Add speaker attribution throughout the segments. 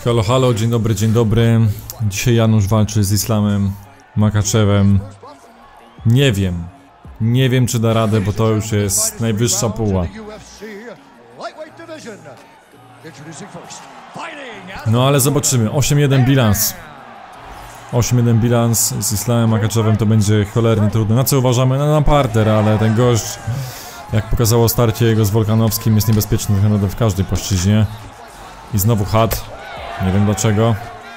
Speaker 1: Halo, halo, dzień dobry, dzień dobry. Dzisiaj Janusz walczy z Islamem Makaczewem. Nie wiem czy da radę, bo to już jest najwyższa puła. No ale zobaczymy, 8-1 bilans. 8-1 bilans z Islamem Makaczewem to będzie cholernie trudne. Na co uważamy? No, na parter, ale ten gość, jak pokazało starcie jego z Volkanovskim, jest niebezpieczny tak naprawdę w każdej płaszczyźnie. I znowu chat. Nie wiem dlaczego.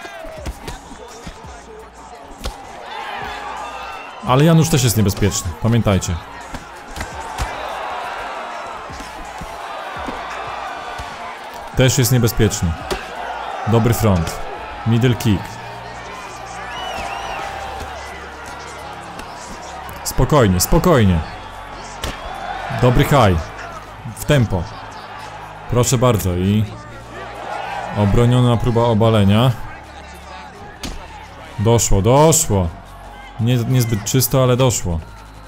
Speaker 1: Ale Janusz też jest niebezpieczny, pamiętajcie. Też jest niebezpieczny. Dobry front. Middle kick. Spokojnie, spokojnie. Dobry high. W tempo. Proszę bardzo i... obroniona próba obalenia. Doszło, doszło. Niezbyt czysto, ale doszło.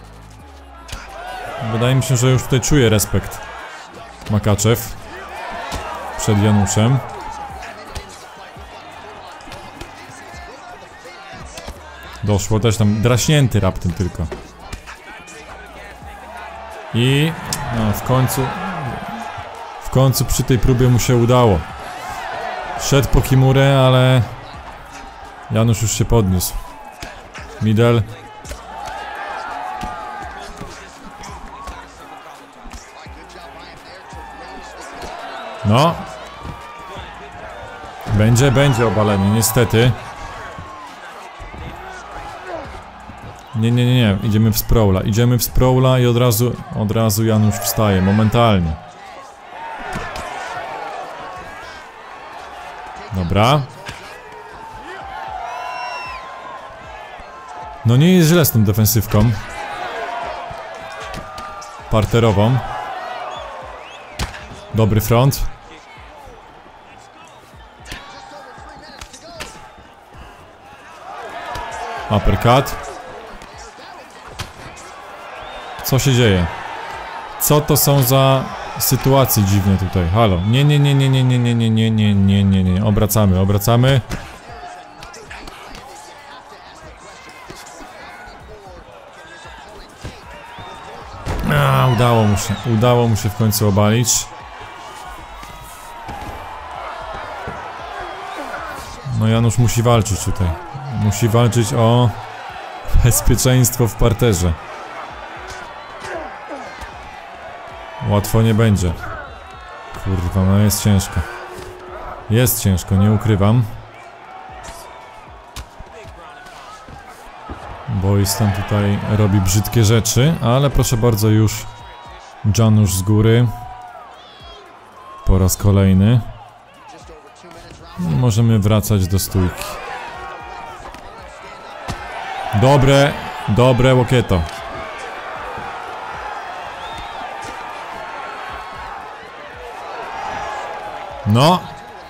Speaker 1: Wydaje mi się, że już tutaj czuje respekt Makaczew przed Januszem. Doszło też tam, draśnięty raptem tylko. I no, w końcu przy tej próbie mu się udało. Szedł po Kimurę, ale Janusz już się podniósł. Middle. No. Będzie obalenie, niestety. Nie. Idziemy w sprawla. Idziemy w sprawla i od razu Janusz wstaje, momentalnie. Dobra. No nie jest źle z tą defensywką parterową. Dobry front. Uppercut. Co się dzieje? Co to są za sytuacje dziwne tutaj? Halo. Nie. Obracamy. Udało mu się w końcu obalić. No Janusz musi walczyć tutaj. Musi walczyć o bezpieczeństwo w parterze. Łatwo nie będzie. Kurwa, no jest ciężko. Jest ciężko, nie ukrywam. Boystan tutaj robi brzydkie rzeczy, ale proszę bardzo już Janusz z góry. Po raz kolejny. I możemy wracać do stójki. Dobre łokieto. No.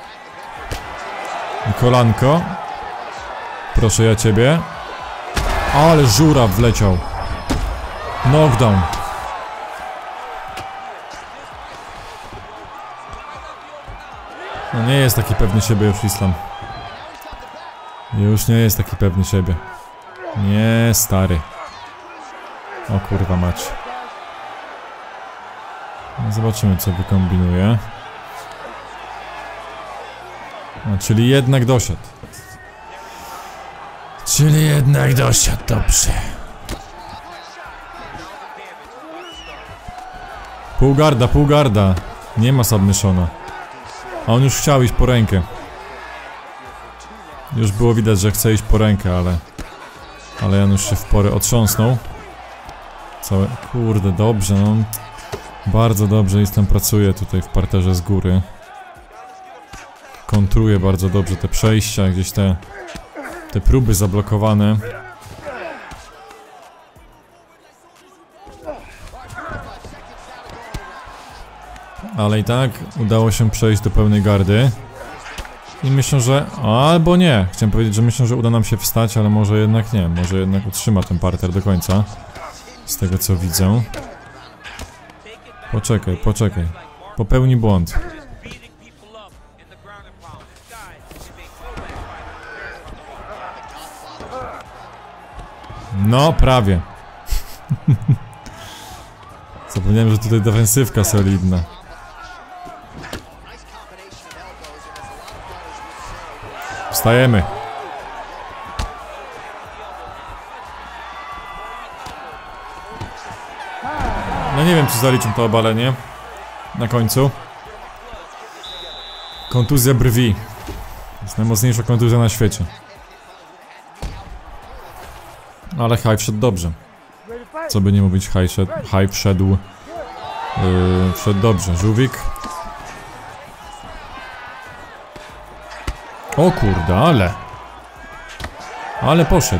Speaker 1: I kolanko. Proszę ja ciebie. Ale żuraw wleciał. Knockdown. No nie jest taki pewny siebie już Islam. Już nie jest taki pewny siebie. Nie, stary. O kurwa mać. No zobaczymy co wykombinuje. No, czyli jednak doszedł. Dobrze. Pół garda. Nie ma submissiona. A on już chciał iść po rękę. Już było widać, że chce iść po rękę, ale Janusz się w porę otrząsnął. Kurde, dobrze, no. Bardzo dobrze Islam pracuje tutaj w parterze z góry. Kontruje bardzo dobrze te przejścia, gdzieś te próby zablokowane. Ale i tak udało się przejść do pełnej gardy. I myślę, że... albo nie. Chciałem powiedzieć, że myślę, że uda nam się wstać, ale może jednak nie. Może jednak utrzyma ten parter do końca. Z tego co widzę. Poczekaj. Popełni błąd. No, prawie. Zapomniałem, że tutaj defensywka solidna. Wstajemy. No nie wiem, czy zaliczą to obalenie na końcu. Kontuzja brwi. To jest najmocniejsza kontuzja na świecie. Ale High wszedł dobrze. Co by nie mówić, High wszedł dobrze. Żółwik. O kurde, ale poszedł.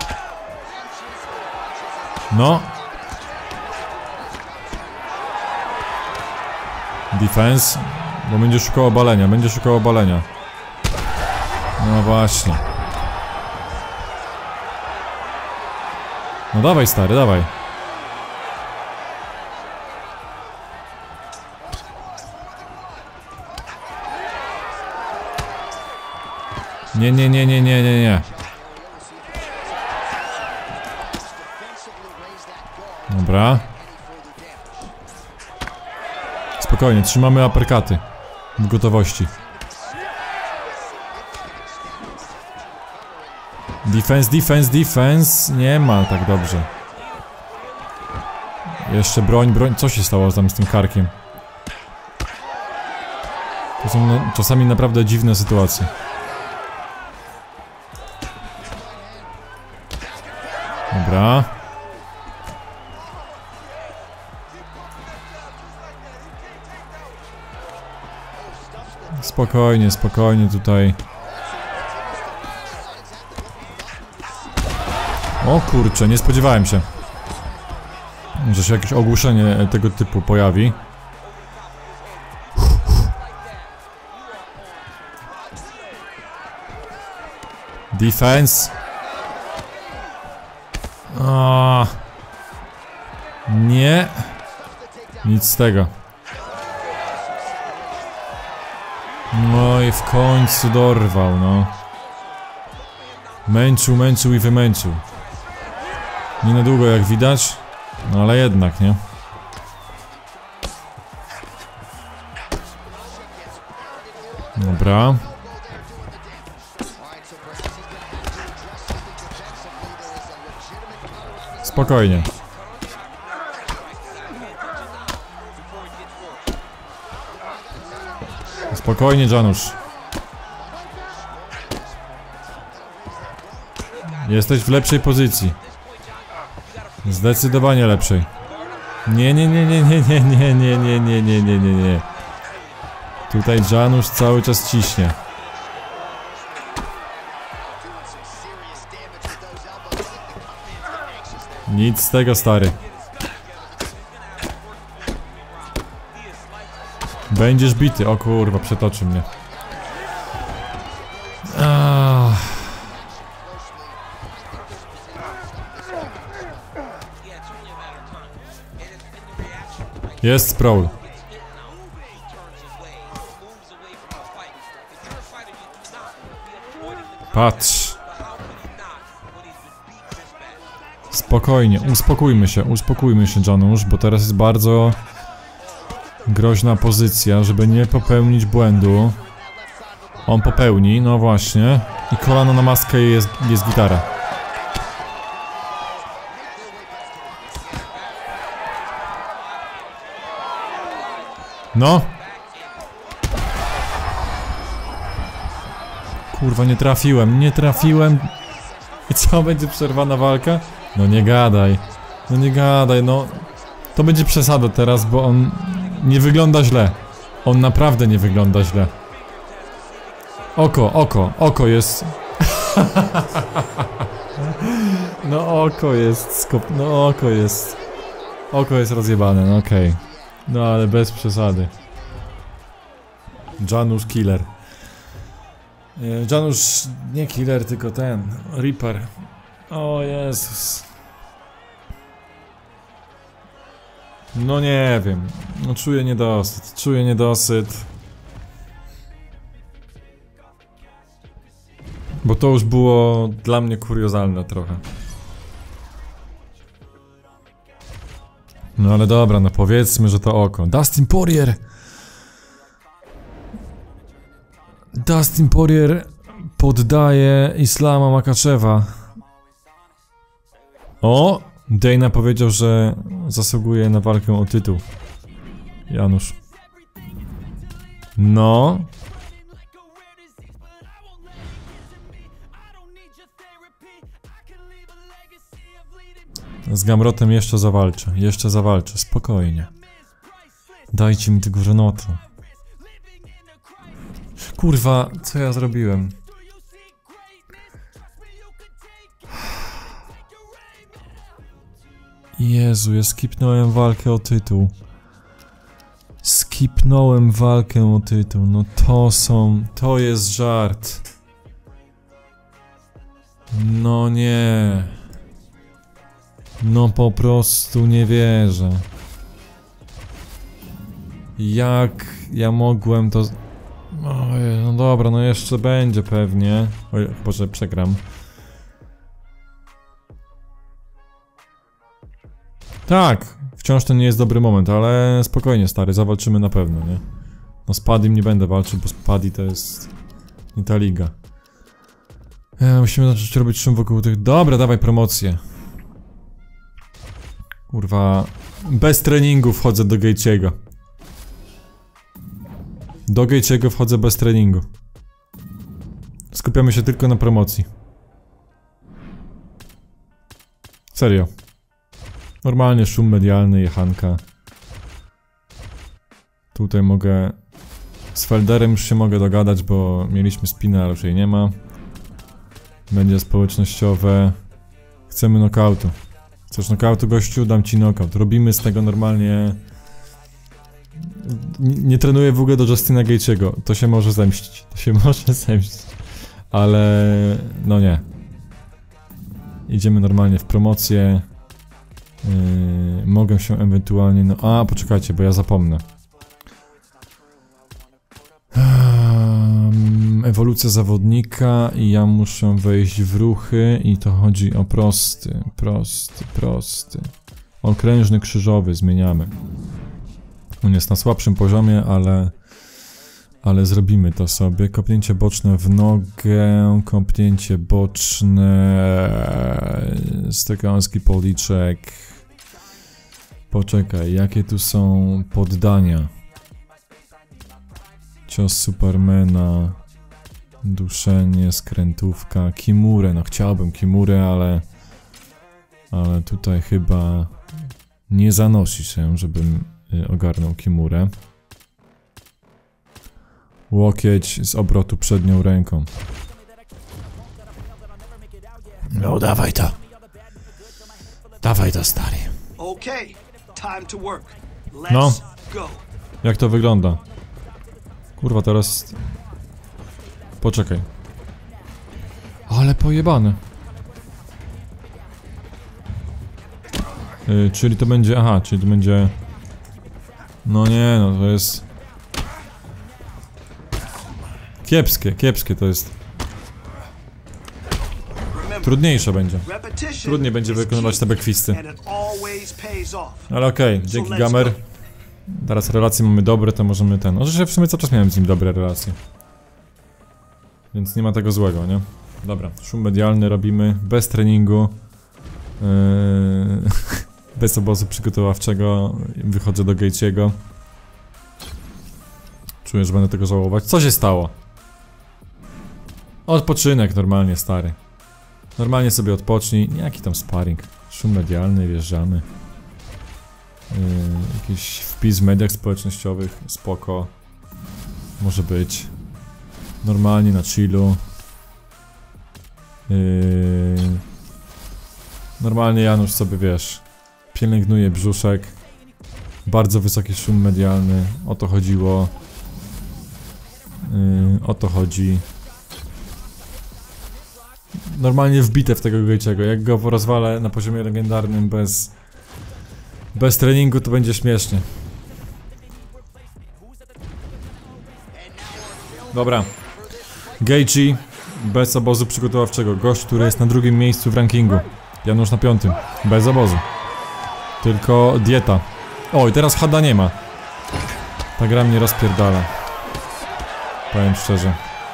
Speaker 1: No. Defense. Bo będzie szukał obalenia, No właśnie. No dawaj, stary, dawaj. Nie. Dobra. Spokojnie, trzymamy uppercuty w gotowości. Defense. Nie ma tak dobrze. Jeszcze broń. Co się stało tam z tym karkiem? To są czasami naprawdę dziwne sytuacje. Dobra. Spokojnie tutaj. O kurczę, nie spodziewałem się, że się jakieś ogłuszenie tego typu pojawi. Defense. Nie. Nic z tego. No i w końcu dorwał, no. Męczył i wymęczył. Nie na długo, jak widać, no ale jednak, nie? Dobra. Spokojnie. Spokojnie, Janusz. Jesteś w lepszej pozycji. Zdecydowanie lepszej. Nie. Tutaj Janusz cały czas ciśnie. Nic z tego, stary. Będziesz bity. O kurwa, przetoczy mnie. Jest sprawl. Patrz. Spokojnie, uspokójmy się, Janusz, bo teraz jest bardzo groźna pozycja, żeby nie popełnić błędu. On popełni, no właśnie. I kolano na maskę i jest gitara. No. Kurwa, nie trafiłem. I co, będzie przerwana walka? No nie gadaj, no. To będzie przesada teraz, bo on nie wygląda źle. On naprawdę nie wygląda źle. Oko jest... No oko jest... Oko jest rozjebane, no okej. No ale bez przesady. Janusz killer. Janusz nie killer, tylko ten Reaper. O Jezus. No nie wiem. No czuję niedosyt. Bo to już było dla mnie kuriozalne trochę. No ale dobra, no powiedzmy, że to oko. Dustin Poirier! Dustin Poirier poddaje Islama Makhachewa. O! Dana powiedział, że zasługuje na walkę o tytuł. Janusz. No. Z Gamrotem jeszcze zawalczę, spokojnie. Dajcie mi tego wrenotu. Kurwa, co ja zrobiłem? Jezu, ja skipnąłem walkę o tytuł. No to jest żart. No nie. No po prostu nie wierzę. Jak ja mogłem to... Ojej, no dobra, no jeszcze będzie pewnie. Oj, chyba że przegram. Tak, wciąż to nie jest dobry moment, ale spokojnie stary, zawalczymy na pewno, nie? No z Padim nie będę walczył, bo z Padi to jest... nie ta liga. Musimy zacząć robić szum wokół tych... Dobra, dawaj promocję. Kurwa... Bez treningu wchodzę do Gaethje'ego. Do Gaethje'ego wchodzę bez treningu. Skupiamy się tylko na promocji. Serio. Normalnie szum medialny, jechanka. Tutaj mogę... Z Felderem już się mogę dogadać, bo mieliśmy spinę, ale już jej nie ma. Media społecznościowe. Chcemy knockoutu. Chcesz knockoutu, gościu? Dam ci knockout. Robimy z tego normalnie... Nie trenuję w ogóle do Justina Gaethje'ego. To się może zemścić. Ale... no nie. Idziemy normalnie w promocję. Mogę się ewentualnie... no... A, poczekajcie, bo ja zapomnę. Ewolucja zawodnika i ja muszę wejść w ruchy i to chodzi o prosty. Okrężny, krzyżowy zmieniamy. On jest na słabszym poziomie, ale zrobimy to sobie. Kopnięcie boczne w nogę, kopnięcie boczne, stekanski policzek. Poczekaj, jakie tu są poddania? Cios Supermana, duszenie, skrętówka, kimurę. No chciałbym kimurę, ale tutaj chyba nie zanosi się, żebym ogarnął kimurę. Łokieć z obrotu przednią ręką. No dawaj to. Dawaj to, stary. No. Jak to wygląda? Kurwa, teraz... Poczekaj. Ale pojebane. Czyli to będzie... Aha, czyli to będzie... No nie, no to jest... Kiepskie to jest. Trudniejsze będzie. Trudniej będzie wykonywać te backfisty. Ale okej, dzięki Gamer. Teraz relacje mamy dobre, to możemy ten... No, że w sumie cały czas miałem z nim dobre relacje. Więc nie ma tego złego, nie? Dobra, szum medialny robimy, bez treningu. Bez obozu przygotowawczego. Wychodzę do Gaethje'ego. Czuję, że będę tego żałować. Co się stało? Odpoczynek normalnie, stary. Normalnie sobie odpocznij. Jaki tam sparring? Szum medialny, wjeżdżamy. Jakiś wpis w mediach społecznościowych. Spoko. Może być. Normalnie na chillu. Normalnie Janusz sobie, wiesz, pielęgnuje brzuszek. Bardzo wysoki szum medialny. O to chodziło. O to chodzi. Normalnie wbite w tego Gaethje'ego. Jak go porozwalę na poziomie legendarnym bez treningu, to będzie śmiesznie. Dobra. Gaethje bez obozu przygotowawczego. Gość, który jest na drugim miejscu w rankingu. Janusz na 5. Bez obozu. Tylko dieta. O, i teraz Hada nie ma. Ta gra mnie rozpierdala. Powiem szczerze.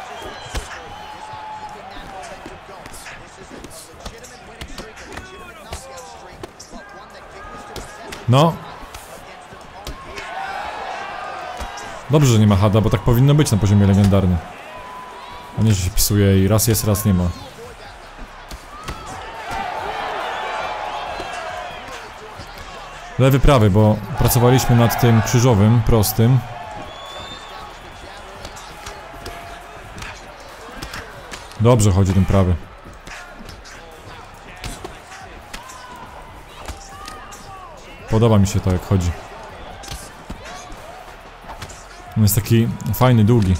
Speaker 1: No. Dobrze, że nie ma Hada, bo tak powinno być na poziomie legendarnym. A nie, że się pisuje i raz jest, raz nie ma. Lewy, prawy, bo pracowaliśmy nad tym krzyżowym, prostym. Dobrze chodzi ten prawy. Podoba mi się to, jak chodzi. On jest taki fajny, długi.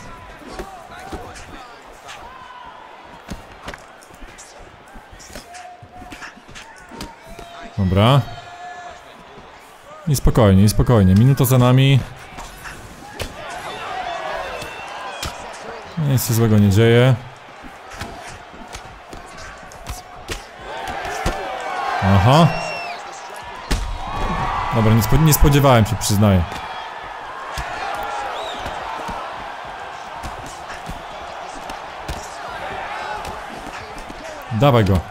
Speaker 1: Dobra. I spokojnie, i spokojnie. Minuta za nami. Nic się złego nie dzieje. Aha. Dobra, nie spodziewałem się, przyznaję. Dawaj go.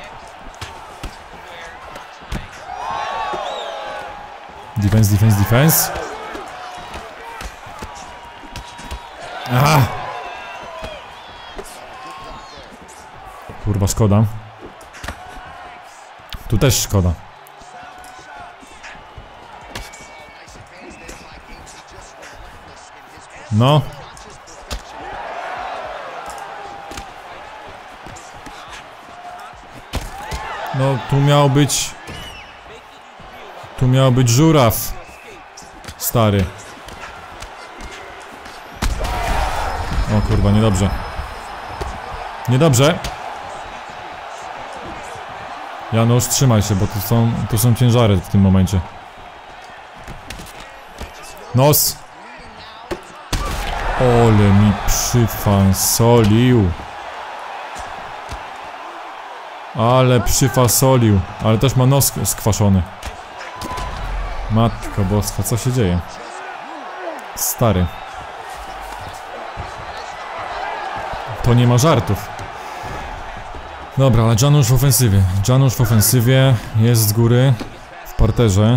Speaker 1: Defense, defense, defense. Aha. Kurwa, szkoda. Tu też szkoda. No. No, tu miał być... Tu miał być żuraw. Stary. O kurwa, niedobrze. Niedobrze. Janusz, trzymaj się, bo tu są ciężary w tym momencie. Nos. Ole mi przyfasolił. Ale przyfasolił. Ale też ma nos skwaszony. Matko boska, co się dzieje? Stary. To nie ma żartów. Dobra, ale Janusz w ofensywie. Janusz w ofensywie. Jest z góry. W parterze.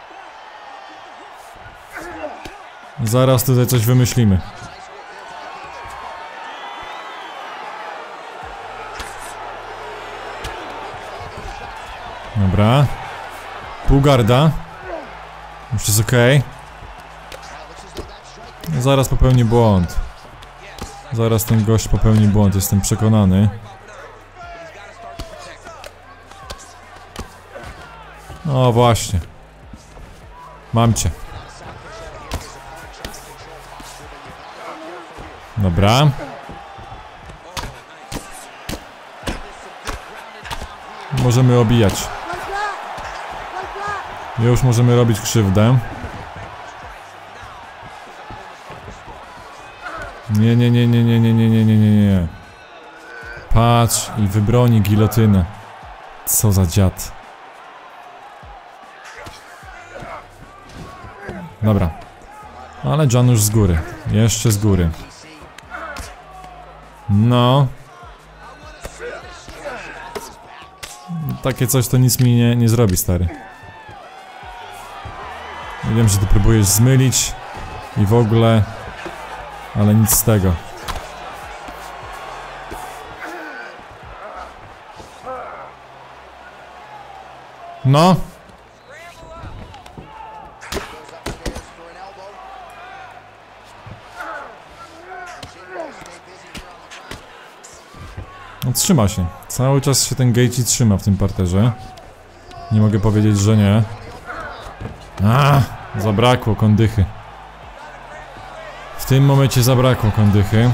Speaker 1: Zaraz tutaj coś wymyślimy. Dobra. Półgarda. Już jest okej. Zaraz popełni błąd. Zaraz ten gość popełni błąd, jestem przekonany. O właśnie. Mam cię. Dobra. Możemy obijać. Już możemy robić krzywdę. Nie, nie, nie, nie, nie, nie, nie, nie, nie, nie, nie. Patrz i wybroni gilotynę. Co za dziad. Dobra. Ale Janusz z góry. Jeszcze z góry. No. Takie coś to nic mi nie zrobi, stary. Ja wiem, że ty próbujesz zmylić i w ogóle, ale nic z tego. No. No trzyma się. Cały czas się ten Gaethje trzyma w tym parterze. Nie mogę powiedzieć, że nie. Zabrakło kondychy. W tym momencie zabrakło kondychy.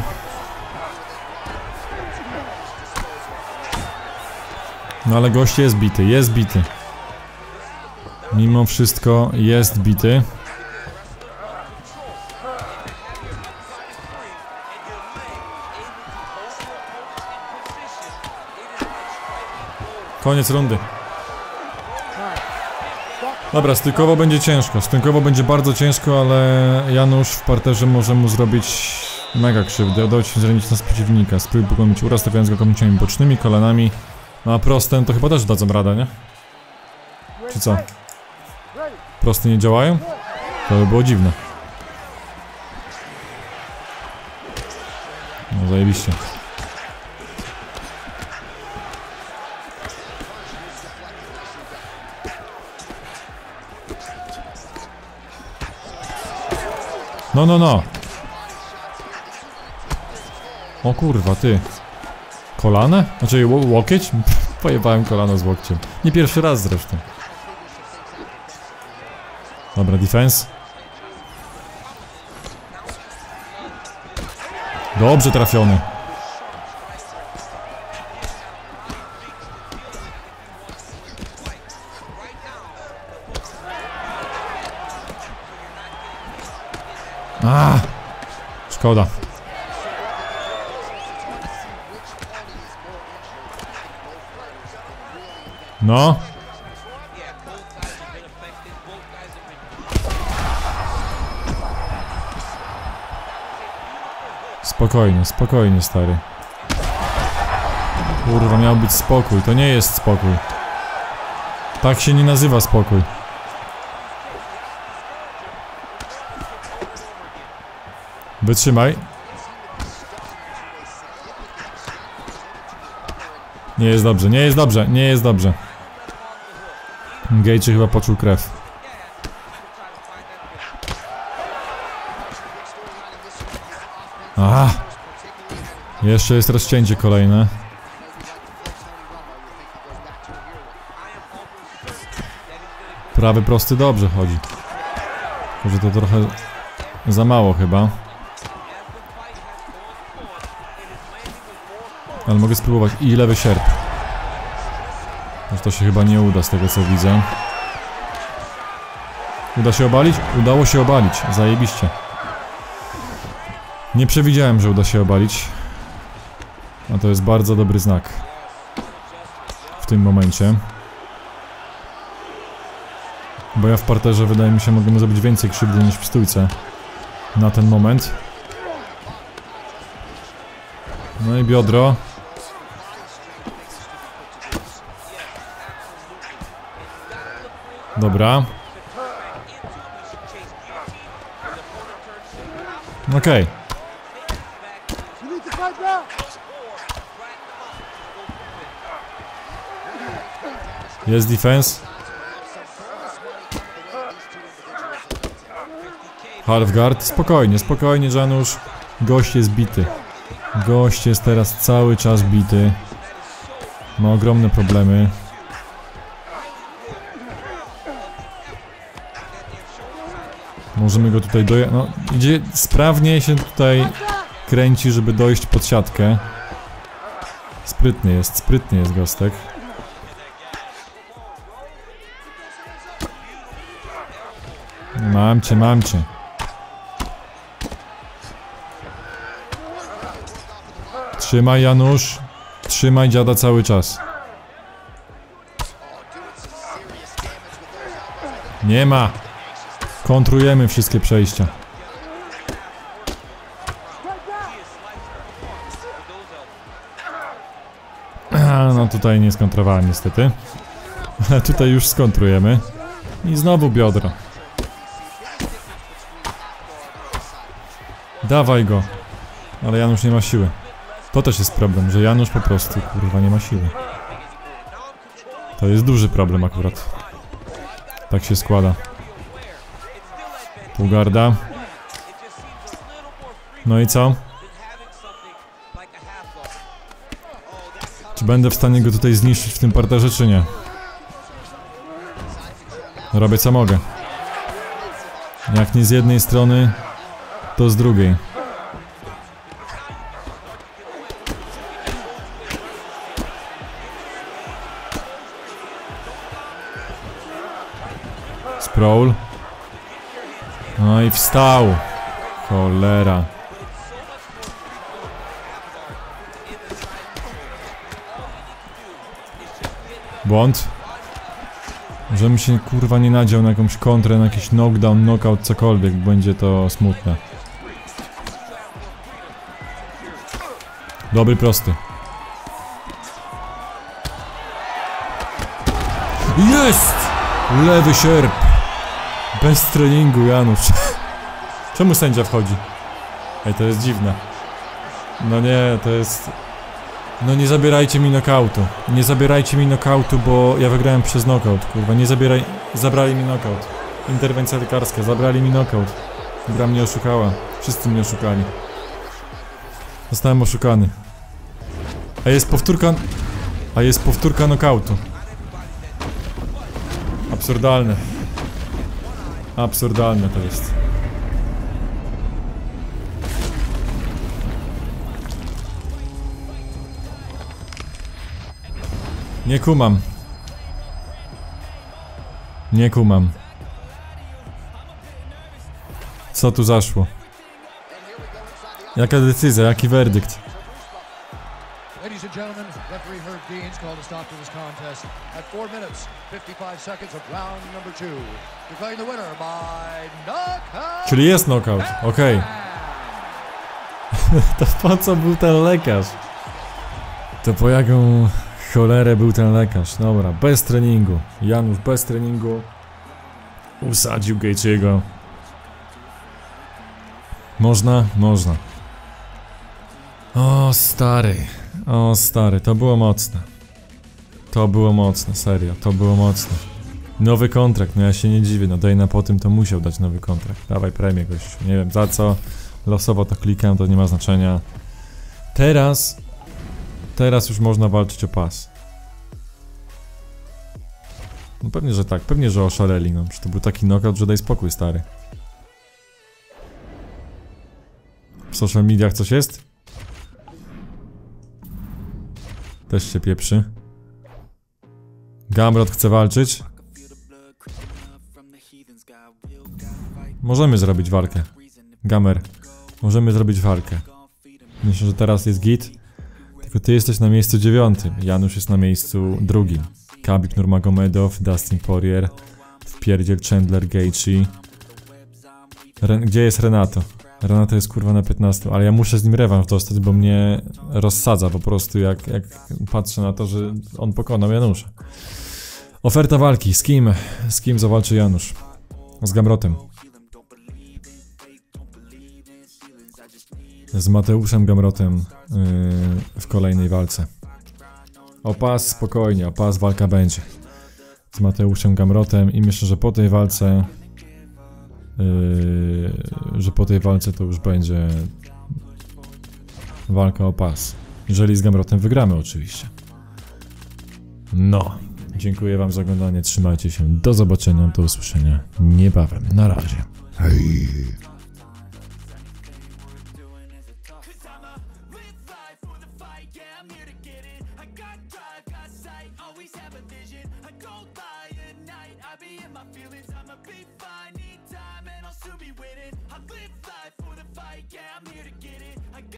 Speaker 1: No ale gość jest bity, jest bity. Mimo wszystko jest bity. Koniec rundy. Dobra, stykowo będzie ciężko, stykowo będzie bardzo ciężko, ale Janusz w parterze może mu zrobić mega krzywdę, udało się zranić nas przeciwnika, spróbuj pogłębić uraz, stawiając go kończami bocznymi, kolanami, no a proste to chyba też dadzą radę, nie? Czy co? Proste nie działają? To by było dziwne. No zajebiście. No. O kurwa, ty. Kolane? Znaczy łokieć? Pojebałem kolano z łokciem. Nie pierwszy raz zresztą. Dobra, defense. Dobrze trafiony. Szkoda. No. Spokojnie, spokojnie, stary. Kurwa, miał być spokój. To nie jest spokój. Tak się nie nazywa spokój. Wytrzymaj. Nie jest dobrze, nie jest dobrze, nie jest dobrze. Gejczy chyba poczuł krew. Aha. Jeszcze jest rozcięcie kolejne. Prawy prosty dobrze chodzi. Tylko, że to trochę za mało chyba. Ale mogę spróbować. I lewy sierp. Aż to się chyba nie uda z tego co widzę. Uda się obalić? Udało się obalić. Zajebiście. Nie przewidziałem, że uda się obalić. A to jest bardzo dobry znak. W tym momencie. Bo ja w parterze wydaje mi się mogę mu zrobić więcej krzywdy niż w stójce. Na ten moment. No i biodro. Dobra. Okej. Jest defense. Half guard. Spokojnie, spokojnie, Janusz. Gość jest bity. Gość jest teraz cały czas bity. Ma ogromne problemy. Możemy go tutaj dojechać. No, idzie sprawnie się tutaj kręci, żeby dojść pod siatkę. Sprytny jest Gostek. Mam cię. Trzymaj, Janusz. Trzymaj dziada cały czas. Nie ma. Kontrujemy wszystkie przejścia. No tutaj nie skontrowałem niestety. Ale tutaj już skontrujemy. I znowu biodro. Dawaj go. Ale Janusz nie ma siły. To też jest problem, że Janusz po prostu kurwa nie ma siły. To jest duży problem akurat. Tak się składa. Półgarda. No i co? Czy będę w stanie go tutaj zniszczyć w tym parterze, czy nie? Robię co mogę. Jak nie z jednej strony, to z drugiej. Sprawl. No i wstał. Cholera. Błąd. Żebym się kurwa nie nadział na jakąś kontrę, na jakiś knockdown, knockout, cokolwiek, będzie to smutne. Dobry, prosty. Jest! Lewy sierp. Bez treningu, Janusz. Czemu sędzia wchodzi? Ej, to jest dziwne. No nie, to jest... No nie zabierajcie mi knockoutu. Nie zabierajcie mi knockoutu, bo ja wygrałem przez knockout, kurwa. Nie zabieraj... Zabrali mi knockout. Interwencja lekarska, zabrali mi knockout. Gra mnie oszukała. Wszyscy mnie oszukali. Zostałem oszukany. A jest powtórka... A jest powtórka knockoutu. Absurdalne. Absurdalne to jest. Nie kumam. Nie kumam. Co tu zaszło? Jaka decyzja, jaki werdykt?
Speaker 2: Ladies and gentlemen, referee Herb Deans called a stop to this contest at 4 minutes, 55 seconds of round number 2. Declaring the winner by knockout.
Speaker 1: Czyli jest knockout, okej. To po co był ten lekarz? To po jaką cholerę był ten lekarz? Dobra, bez treningu. Janusz bez treningu usadził Gaethje'ego. Można? Można. O stary, to było mocne. To było mocne, serio, to było mocne. Nowy kontrakt, no ja się nie dziwię, no Dana po tym to musiał dać nowy kontrakt. Dawaj premię gościu, nie wiem za co. Losowo to klikam, to nie ma znaczenia. Teraz już można walczyć o pas. No pewnie, że tak, pewnie, że oszaleli, no. Przecież to był taki knockout, że daj spokój, stary. W social mediach coś jest? Też się pieprzy. Gamrot chce walczyć. Możemy zrobić walkę. Gamer. Możemy zrobić walkę. Myślę, że teraz jest git. Tylko ty jesteś na miejscu 9. Janusz jest na miejscu 2. Khabib Nurmagomedov, Dustin Poirier. Wpierdziel Chandler Gaethje. Gdzie jest Renato? Renato jest kurwa na 15, ale ja muszę z nim rewanż dostać, bo mnie rozsadza po prostu jak patrzę na to, że on pokonał Janusza. Oferta walki, z kim? Z kim zawalczy Janusz? Z Gamrotem. Z Mateuszem Gamrotem w kolejnej walce. O pas spokojnie, o pas walka będzie. Z Mateuszem Gamrotem i myślę, że po tej walce to już będzie walka o pas. Jeżeli z Gamrotem wygramy oczywiście. No, dziękuję wam za oglądanie, trzymajcie się, do zobaczenia, do usłyszenia niebawem, na razie. Hej.